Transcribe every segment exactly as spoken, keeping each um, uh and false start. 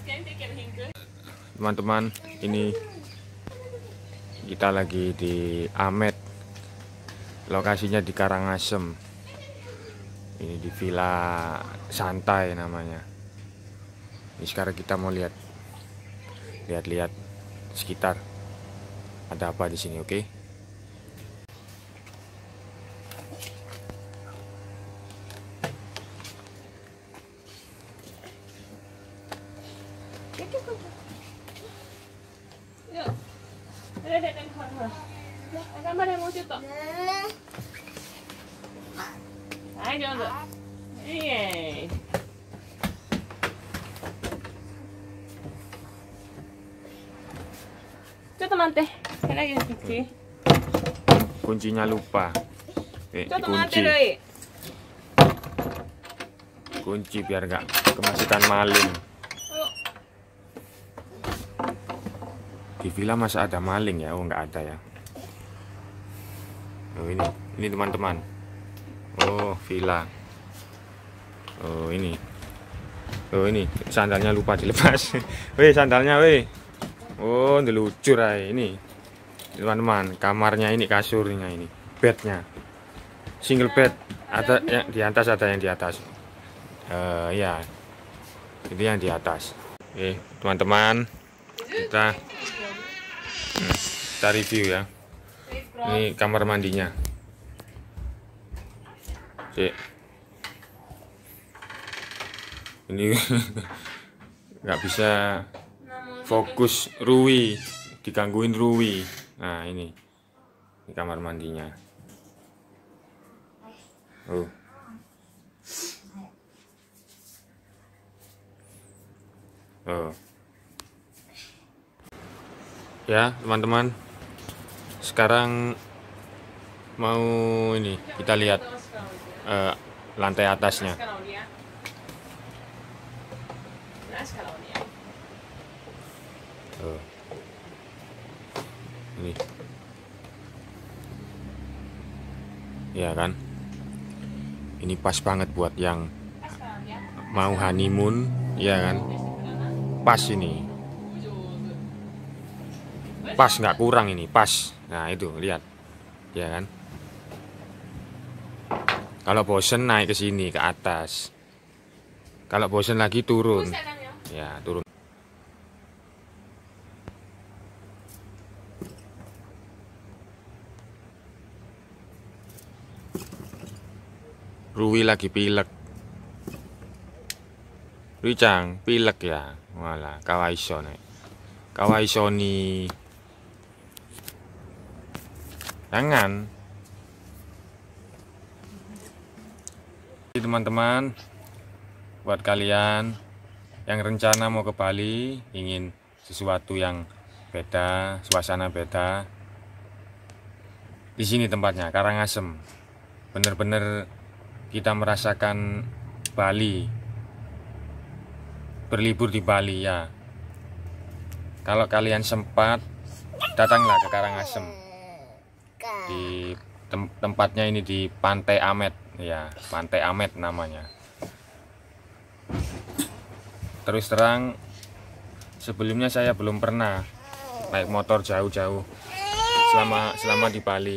Teman-teman, ini kita lagi di Amet, lokasinya di Karangasem. Ini di Villa Santai namanya. Ini sekarang kita mau lihat lihat-lihat sekitar ada apa di sini, oke? Okay? Kuncinya lupa. Eh, dikunci. Kunci biar nggak kemasukan maling. Di villa masa ada maling ya? Oh, nggak ada ya. Oh, ini ini teman-teman. Oh, villa. Oh, ini. Oh, ini sandalnya lupa dilepas. Weh, sandalnya weh. Oh, dilucur aja ini. Teman-teman, kamarnya ini, kasurnya ini, bednya single bed, ada yang di atas, ada yang di atas. Uh, ya, itu yang di atas. Oke, teman-teman, kita kita review ya. Ini kamar mandinya. Cek. Ini nggak bisa fokus, Rui digangguin Rui. Nah, ini ini kamar mandinya. Oh. Oh. Ya, teman-teman. Sekarang mau ini kita lihat uh, lantai atasnya. Oh. Ini. Ya kan? Ini pas banget buat yang mau honeymoon, ya kan? Pas ini. Pas, nggak kurang ini, pas. Nah, itu lihat. Ya kan? Kalau bosen naik ke sini ke atas. Kalau bosen lagi turun. Ya, turun. Rui lagi pilek. Rui Chang pilek ya. Walah, kawaiso nih. Kawaiso nih. Jangan. Teman-teman, buat kalian yang rencana mau ke Bali, ingin sesuatu yang beda, suasana beda, di sini tempatnya, Karangasem. Bener-bener kita merasakan Bali, berlibur di Bali ya. Kalau kalian sempat, datanglah ke Karangasem. Di tem tempatnya ini di Pantai Amet ya, Pantai Amet namanya. Terus terang, sebelumnya saya belum pernah naik motor jauh-jauh selama selama di Bali.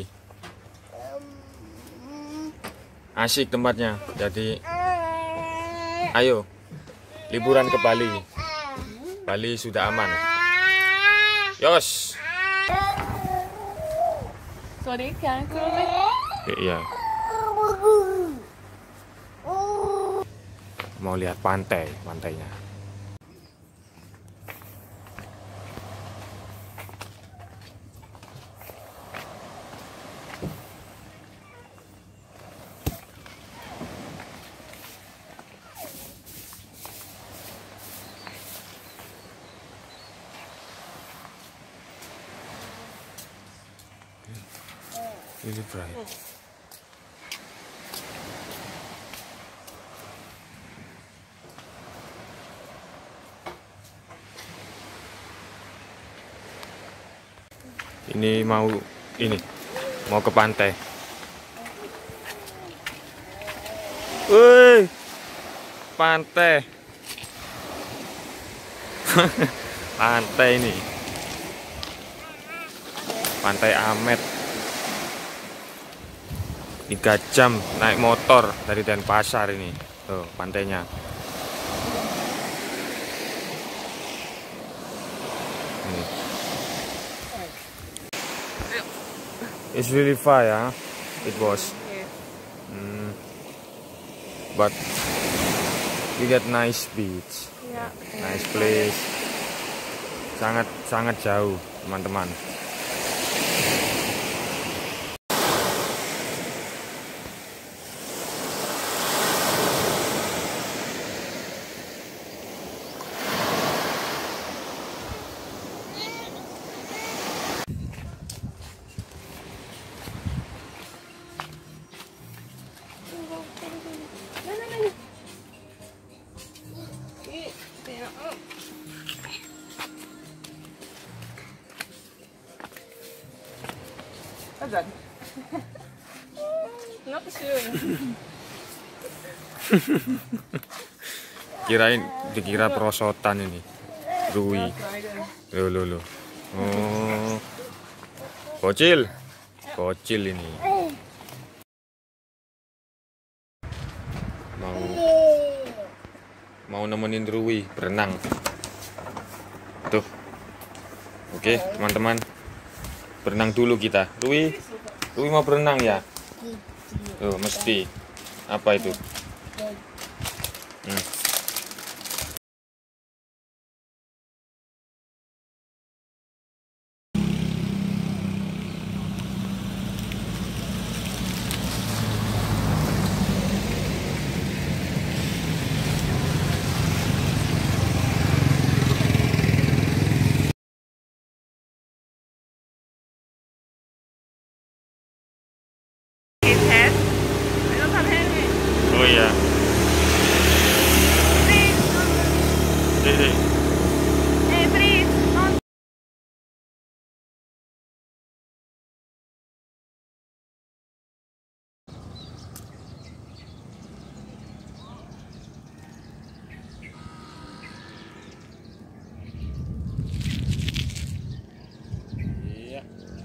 Asik tempatnya, jadi ayo liburan ke Bali. Bali sudah aman. Yos. Sorry, kan? Iya. Mau lihat pantai, pantainya. Really bright. Ini mau ini mau ke pantai. Woi, pantai. Pantai ini. Pantai Amet. Tiga jam naik motor dari Denpasar ini. Tuh, pantainya. Ini. It's really far, ya. It was. Hmm. But we get nice beach. Yeah. Nice place. Sangat sangat jauh, teman-teman. Agad. Not showing. Kirain dikira perosotan ini. Rui. Loh, loh, loh. Oh. Kocil. Kocil ini. Mau mau nemenin Rui berenang. Tuh. Oke, teman-teman. Berenang dulu kita. Rui. Rui mau berenang ya? Tuh, mesti. Apa itu? Hmm. Oh iya. Jadi. Eh, please. Don't. Iya.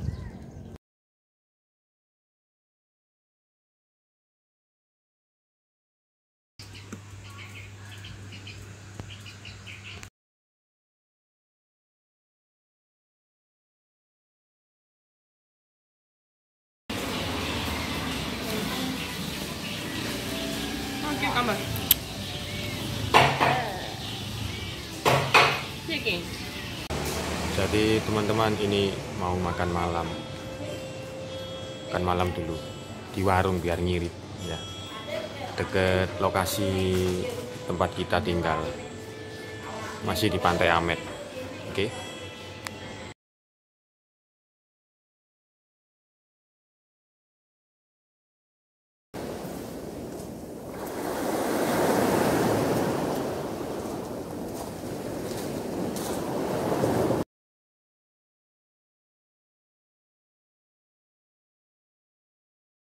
Oke, kamar. Chicken. Jadi teman-teman ini mau makan malam. Makan malam dulu di warung biar ngirit ya. Deket lokasi tempat kita tinggal. Masih di Pantai Amet. Oke.